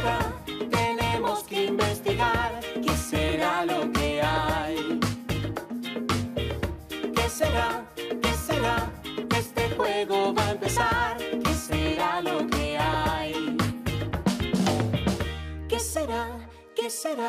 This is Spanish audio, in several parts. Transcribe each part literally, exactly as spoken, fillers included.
será? Tenemos que investigar. ¿Qué será lo que hay? ¿Qué será? ¿Qué será? Este juego va a empezar. ¿Qué será lo que hay? ¿Qué será? ¿Qué será?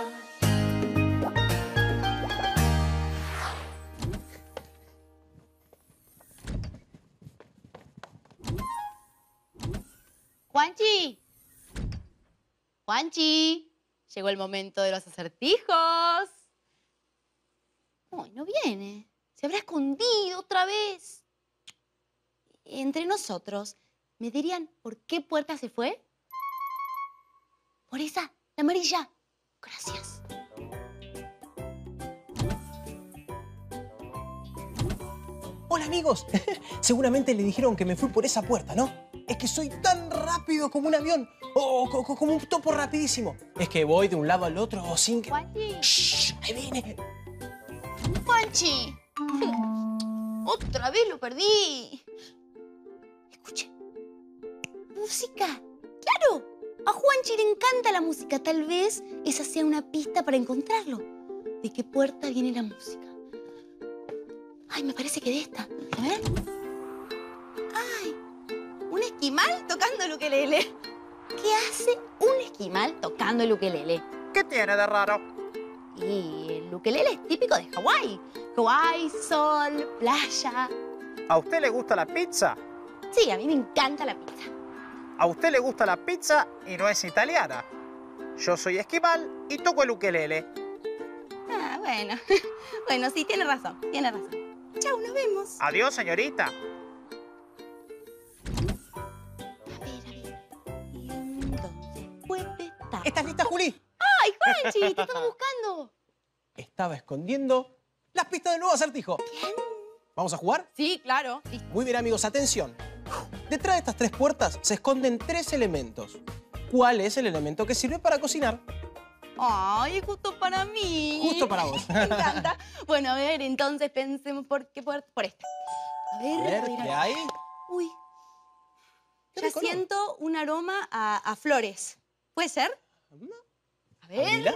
¡Juanchi! ¡Juanchi! Llegó el momento de los acertijos. Uy, no viene. Se habrá escondido otra vez. Entre nosotros, ¿me dirían por qué puerta se fue? Por esa, la amarilla. Gracias. Hola amigos, seguramente le dijeron que me fui por esa puerta, ¿no? Es que soy tan rápido como un avión o co co como un topo rapidísimo. Es que voy de un lado al otro sin que... Juanchi. ¡Shh! Ahí viene. ¡Juanchi! ¡Otra vez lo perdí! Escuche. ¡Música! ¡Claro! A Juanchi le encanta la música. Tal vez esa sea una pista para encontrarlo. ¿De qué puerta viene la música? Ay, me parece que de esta. A ver. ¡Ay! Un esquimal tocando el ukelele. ¿Qué hace un esquimal tocando el ukelele? ¿Qué tiene de raro? Y el ukelele es típico de Hawái. Hawái, sol, playa. ¿A usted le gusta la pizza? Sí, a mí me encanta la pizza. ¿A usted le gusta la pizza y no es italiana? Yo soy esquimal y toco el ukelele. Ah, bueno. Bueno, sí, tiene razón, tiene razón. Chau, nos vemos. Adiós, señorita. A ver, a ver. ¿Y en dónde puede estar? ¿Estás lista, Juli? ¡Ay, Juanchi! ¡Te estaba buscando! Estaba escondiendo las pistas del nuevo acertijo. ¿Quién? ¿Vamos a jugar? Sí, claro. Listo. Muy bien, amigos, atención. Detrás de estas tres puertas se esconden tres elementos. ¿Cuál es el elemento que sirve para cocinar? ¡Ay, justo para mí! Justo para vos. Me encanta. Bueno, a ver, entonces pensemos por qué puerta. Por esta. A ver, A ver, a ver, ¿qué a ver. hay? Uy. Qué Ya rico, ¿no? siento un aroma a, a flores. ¿Puede ser? A ver. Abrila.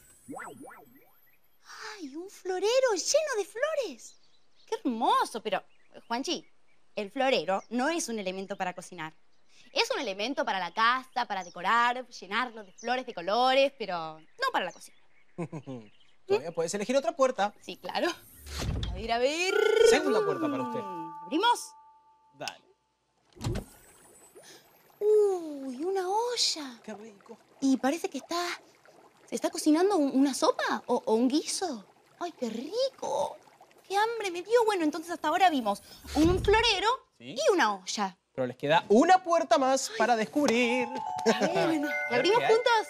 ¡Ay, un florero lleno de flores! ¡Qué hermoso! Pero, Juanchi, el florero no es un elemento para cocinar. Es un elemento para la casa, para decorar, llenarlo de flores de colores, pero no para la cocina. Todavía puedes elegir otra puerta. Sí, claro. A ver, a ver. Segunda puerta para usted. ¿Abrimos? Dale. Uy, una olla. Qué rico. Y parece que está... ¿Se está cocinando un- una sopa o, o un guiso? ¡Ay, qué rico! ¡Qué hambre me dio! Bueno, entonces hasta ahora vimos un florero ¿Sí? y una olla. Pero les queda una puerta más para descubrir. A ver, A ¿la ver, abrimos ¿qué hay? juntos?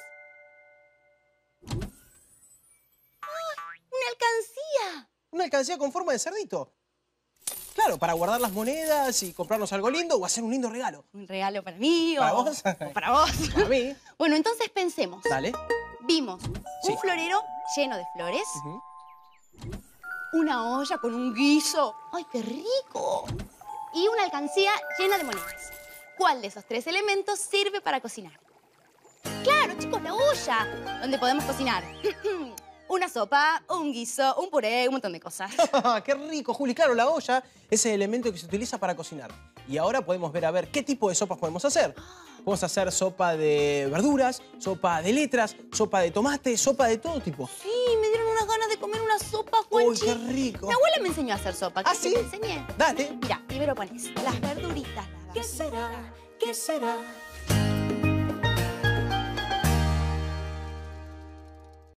¡Ay, una alcancía! Una alcancía con forma de cerdito. Claro, para guardar las monedas y comprarnos algo lindo o hacer un lindo regalo. Un regalo para mí ¿Para o, vos? o para vos. Para mí. Bueno, entonces pensemos. Dale. Vimos Sí. un florero lleno de flores, Ujú. una olla con un guiso. ¡Ay, qué rico! Y una alcancía llena de monedas. ¿Cuál de esos tres elementos sirve para cocinar? Claro, chicos, la olla, donde podemos cocinar una sopa, un guiso, un puré, un montón de cosas. ¡Qué rico, Juli! Claro, la olla es el elemento que se utiliza para cocinar. Y ahora podemos ver a ver qué tipo de sopas podemos hacer. Podemos hacer sopa de verduras, sopa de letras, sopa de tomate, sopa de todo tipo. Sí, me dieron unas ganas de comer una sopa, ¡Uy, Juanchi. qué rico! Mi abuela me enseñó a hacer sopa. ¿Ah, ¿Querés que sí? te enseñé? Dale. Mira, primero pones las verduritas. ¿Qué será? ¿Qué será?